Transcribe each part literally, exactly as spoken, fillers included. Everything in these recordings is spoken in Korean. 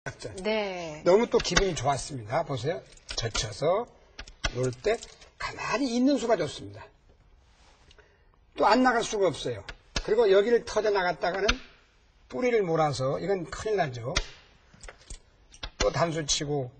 작전. 네. 너무 또 기분이 좋았습니다. 보세요. 젖혀서 놓을 때 가만히 있는 수가 좋습니다. 또 안 나갈 수가 없어요. 그리고 여기를 터져 나갔다가는 뿌리를 몰아서 이건 큰일 나죠. 또 단수 치고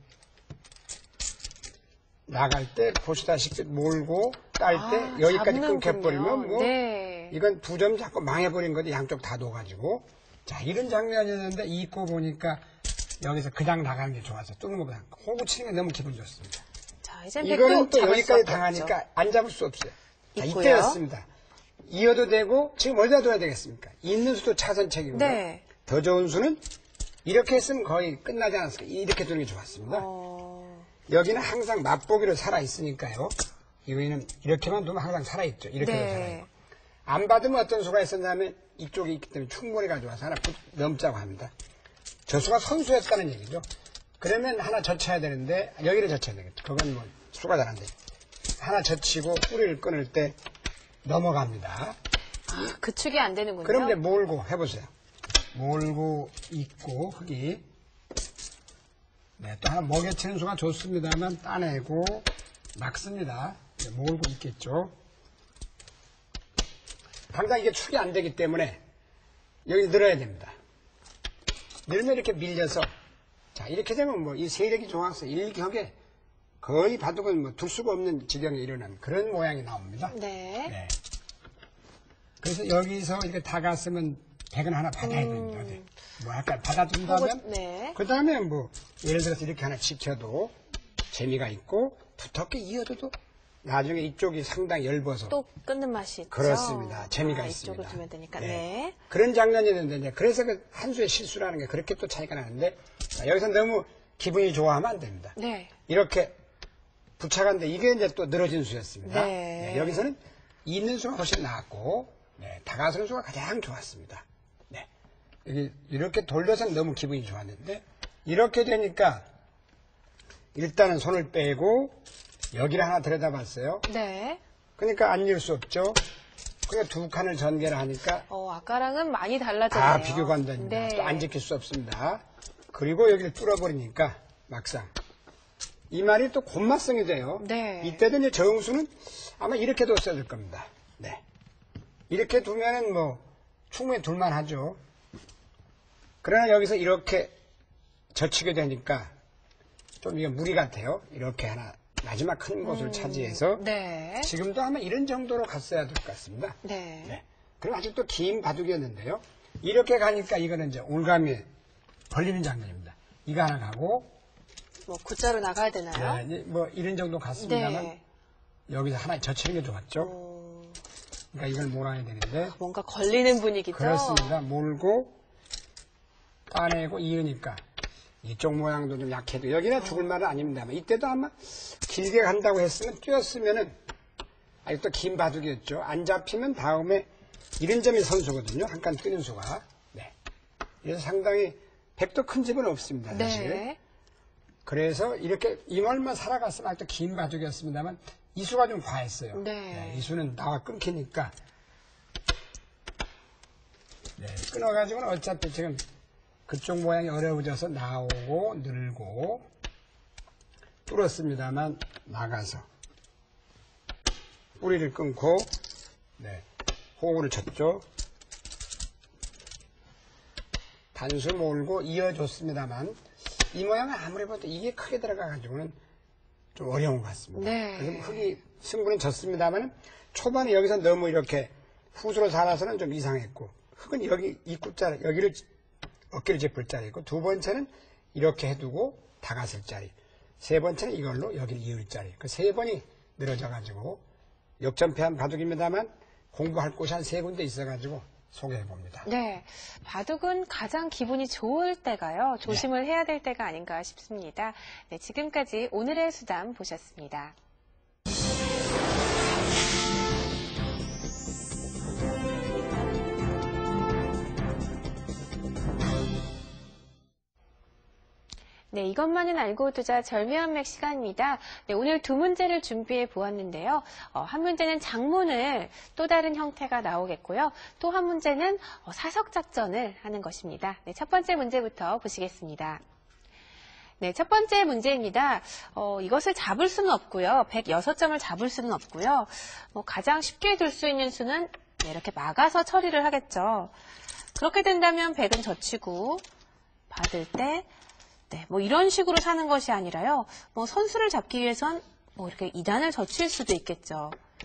나갈 때 보시다시피 몰고 딸 때 아, 여기까지 잡는군요. 끊겨버리면 뭐 네. 이건 두 점 잡고 망해버린 건데 양쪽 다 놓아가지고 자 이런 장면이었는데 잊고 보니까 여기서 그냥 나가는 게 좋아서 뚫는 것보다 호구 치는 게 너무 기분 좋습니다. 자, 이젠 이거는 또 잡을 여기까지 수밖에 당하니까 없죠. 안 잡을 수 없어요. 자, 있고요. 이때였습니다. 이어도 되고 지금 어디다 둬야 되겠습니까? 있는 수도 차선책이고요. 네. 더 좋은 수는 이렇게 했으면 거의 끝나지 않았을까. 이렇게 두는 게 좋았습니다. 어... 여기는 항상 맛보기로 살아있으니까요. 여기는 이렇게만 두면 항상 살아있죠. 이렇게도 네. 살아있고. 안 받으면 어떤 수가 있었냐면 이쪽이 있기 때문에 충분히 가져와서 하나 넘자고 합니다. 저 수가 선수였다는 얘기죠. 그러면 하나 젖혀야 되는데 여기를 젖혀야 되겠죠. 그건 뭐 수가 잘 안 돼요. 하나 젖히고 뿌리를 끊을 때 넘어갑니다. 아, 그 축이 안 되는군요. 그럼 이제 몰고 해보세요. 몰고 있고 흙이 네, 또 하나 먹여치는 수가 좋습니다만 따내고 막습니다. 네, 몰고 있겠죠. 당장 이게 축이 안 되기 때문에 여기 늘어야 됩니다. 늘면 이렇게 밀려서 자 이렇게 되면 뭐 이 세력이 좋아서 일격에 거의 바둑은 뭐 둘 수가 없는 지경에 일어난 그런 모양이 나옵니다. 네. 네. 그래서 여기서 이렇게 다갔으면 백은 하나 받아야 음. 됩니다. 네. 뭐 약간 받아준다면 호구, 네. 그 다음에 뭐 예를 들어서 이렇게 하나 지켜도 재미가 있고 두텁게 이어도 나중에 이쪽이 상당히 넓어서 또 끊는 맛이 있죠. 그렇습니다. 재미가 아, 있습니다. 이쪽을 두면 되니까. 네. 네. 그런 장면이었는데 이제 그래서 그 한 수의 실수라는 게 그렇게 또 차이가 나는데 자, 여기서 너무 기분이 좋아하면 안 됩니다. 네. 이렇게 부착한데 이게 이제 또 늘어진 수였습니다. 네. 네, 여기서는 있는 수가 훨씬 나았고 네, 다가서는 수가 가장 좋았습니다. 네. 여기 이렇게 돌려서는 너무 기분이 좋았는데 이렇게 되니까 일단은 손을 빼고 여기를 하나 들여다봤어요. 네. 그러니까 안 열 수 없죠. 그러니까 두 칸을 전개를 하니까 어, 아까랑은 많이 달라졌네요. 아 비교가 안 됩니다. 네. 또 안 지킬 수 없습니다. 그리고 여기를 뚫어버리니까 막상 이 말이 또 곤맛성이 돼요. 네. 이때도 이제 정수는 아마 이렇게 뒀어야 될 겁니다. 네. 이렇게 두면은 뭐 충분히 둘만 하죠. 그러나 여기서 이렇게 젖히게 되니까 좀 이게 무리 같아요. 이렇게 하나 마지막 큰 곳을 음, 차지해서 네. 지금도 아마 이런 정도로 갔어야 될 것 같습니다. 네. 네. 그리고 아직도 긴 바둑이었는데요. 이렇게 가니까 이거는 이제 올감이 벌리는 장면입니다. 이거 하나 가고 뭐 굿자로 나가야 되나요? 네, 이제 뭐 이런 정도 갔습니다만 네. 여기서 하나 젖히는 게 좋았죠. 어, 그러니까 이걸 몰아야 되는데 뭔가 걸리는 분위기죠? 그렇습니다. 몰고 따내고 이으니까 이쪽 모양도 좀 약해도 여기는 죽을 말은 아닙니다만 이때도 아마 길게 간다고 했으면 뛰었으면은 아직도 긴 바둑이었죠. 안 잡히면 다음에 이런 점이 선수거든요. 한 칸 뛰는 수가. 네. 그래서 상당히 백도 큰 집은 없습니다. 사실. 네. 그래서 이렇게 이말만 살아갔으면 아직도 긴 바둑이었습니다만 이 수가 좀 과했어요. 네. 네, 이 수는 나와 끊기니까 네, 끊어가지고는 어차피 지금 그쪽 모양이 어려워져서 나오고 늘고 뚫었습니다만 나가서 뿌리를 끊고 네, 호구를 쳤죠. 단수 몰고 이어줬습니다만 이 모양은 아무리 봐도 이게 크게 들어가가지고는 좀 어려운 것 같습니다. 네. 그래서 흙이 승부는 졌습니다만 초반에 여기서 너무 이렇게 후수로 살아서는 좀 이상했고 흙은 여기 입구자 여기를 어깨를 짚을 자리고 두 번째는 이렇게 해두고 다갔을 자리 세 번째는 이걸로 여기를 이을 자리 그 세 번이 늘어져가지고 역전패한 바둑입니다만 공부할 곳이 한 세 군데 있어가지고 소개해봅니다. 네. 바둑은 가장 기분이 좋을 때가요. 조심을 해야 될 때가 아닌가 싶습니다. 네, 지금까지 오늘의 수담 보셨습니다. 네, 이것만은 알고 두자 절묘한 맥 시간입니다. 네, 오늘 두 문제를 준비해 보았는데요. 어, 한 문제는 장문을 또 다른 형태가 나오겠고요. 또 한 문제는 어, 사석작전을 하는 것입니다. 네, 첫 번째 문제부터 보시겠습니다. 네, 첫 번째 문제입니다. 어, 이것을 잡을 수는 없고요. 백육 점을 잡을 수는 없고요. 뭐 가장 쉽게 둘 수 있는 수는 네, 이렇게 막아서 처리를 하겠죠. 그렇게 된다면 백은 젖히고 받을 때 네, 뭐 이런 식으로 사는 것이 아니라요. 뭐 선수를 잡기 위해선 뭐 이렇게 이 단을 젖힐 수도 있겠죠.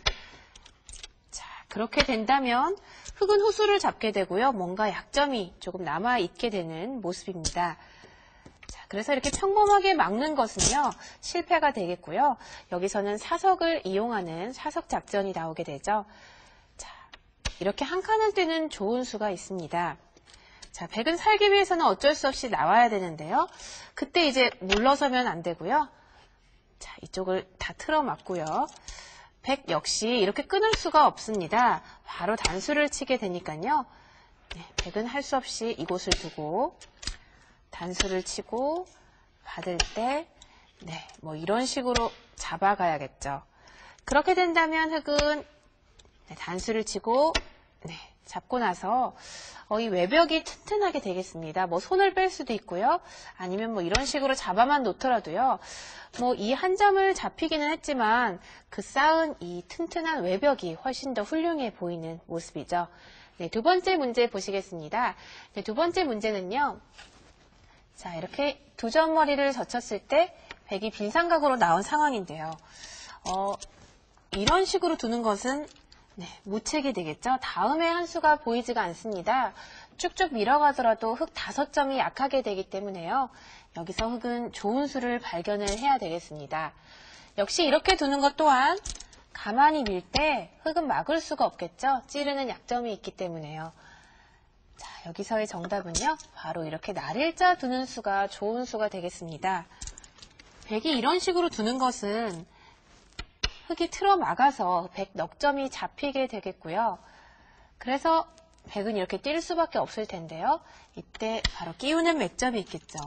자, 그렇게 된다면 흑은 후수를 잡게 되고요. 뭔가 약점이 조금 남아있게 되는 모습입니다. 자, 그래서 이렇게 평범하게 막는 것은요, 실패가 되겠고요. 여기서는 사석을 이용하는 사석 작전이 나오게 되죠. 자, 이렇게 한 칸을 떼는 좋은 수가 있습니다. 자, 백은 살기 위해서는 어쩔 수 없이 나와야 되는데요. 그때 이제 물러서면 안 되고요. 자, 이쪽을 다 틀어 막고요. 백 역시 이렇게 끊을 수가 없습니다. 바로 단수를 치게 되니까요. 네, 백은 할 수 없이 이곳을 두고 단수를 치고 받을 때, 네, 뭐 이런 식으로 잡아가야겠죠. 그렇게 된다면 흑은 네, 단수를 치고, 네, 잡고 나서 어, 이 외벽이 튼튼하게 되겠습니다. 뭐 손을 뺄 수도 있고요. 아니면 뭐 이런 식으로 잡아만 놓더라도요. 뭐 이 한 점을 잡히기는 했지만 그 쌓은 이 튼튼한 외벽이 훨씬 더 훌륭해 보이는 모습이죠. 네, 두 번째 문제 보시겠습니다. 네, 두 번째 문제는요. 자, 이렇게 두 점 머리를 젖혔을 때 백이 빈삼각으로 나온 상황인데요. 어, 이런 식으로 두는 것은 네, 무책이 되겠죠. 다음에 한 수가 보이지가 않습니다. 쭉쭉 밀어가더라도 흑 다섯 점이 약하게 되기 때문에요. 여기서 흑은 좋은 수를 발견을 해야 되겠습니다. 역시 이렇게 두는 것 또한 가만히 밀 때 흑은 막을 수가 없겠죠. 찌르는 약점이 있기 때문에요. 자, 여기서의 정답은요. 바로 이렇게 날일자 두는 수가 좋은 수가 되겠습니다. 백이 이런 식으로 두는 것은 흑이 틀어 막아서 백 넉 점이 잡히게 되겠고요. 그래서 백은 이렇게 뛸 수밖에 없을 텐데요. 이때 바로 끼우는 맥점이 있겠죠.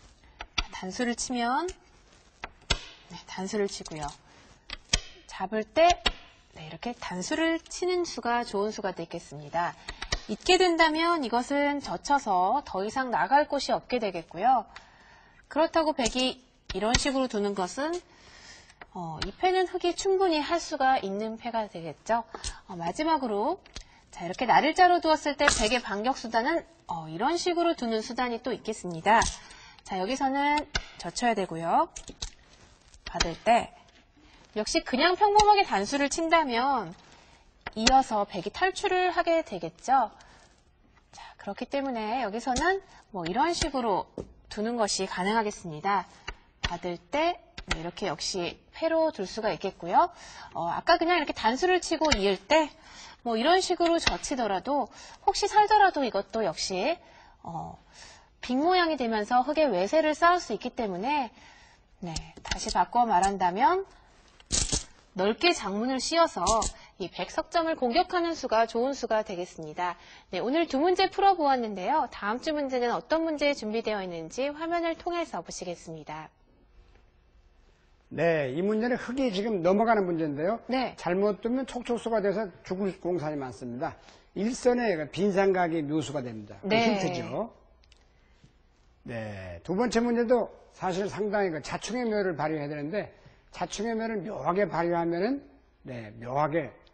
단수를 치면 네, 단수를 치고요. 잡을 때 네, 이렇게 단수를 치는 수가 좋은 수가 되겠습니다. 잊게 된다면 이것은 젖혀서 더 이상 나갈 곳이 없게 되겠고요. 그렇다고 백이 이런 식으로 두는 것은 어, 이 패는 흑이 충분히 할 수가 있는 패가 되겠죠. 어, 마지막으로 자, 이렇게 날일자로 두었을 때 백의 반격 수단은 어, 이런 식으로 두는 수단이 또 있겠습니다. 자, 여기서는 젖혀야 되고요. 받을 때 역시 그냥 평범하게 단수를 친다면 이어서 백이 탈출을 하게 되겠죠. 자, 그렇기 때문에 여기서는 뭐 이런 식으로 두는 것이 가능하겠습니다. 받을 때 네, 이렇게 역시 패로 둘 수가 있겠고요. 어, 아까 그냥 이렇게 단수를 치고 이을 때 뭐 이런 식으로 젖히더라도 혹시 살더라도 이것도 역시 어, 빅 모양이 되면서 흑의 외세를 쌓을 수 있기 때문에 네, 다시 바꿔 말한다면 넓게 장문을 씌워서 이 백석점을 공격하는 수가 좋은 수가 되겠습니다. 네, 오늘 두 문제 풀어보았는데요. 다음 주 문제는 어떤 문제 준비되어 있는지 화면을 통해서 보시겠습니다. 네, 이 문제는 흑이 지금 넘어가는 문제인데요. 네. 잘못 두면 촉촉수가 돼서 죽을 공산이 많습니다. 일선에 빈삼각이 묘수가 됩니다. 네. 힌트죠. 네, 두 번째 문제도 사실 상당히 그 자충의 묘를 발휘해야 되는데 자충의 묘를 묘하게 발휘하면은 네, 묘하게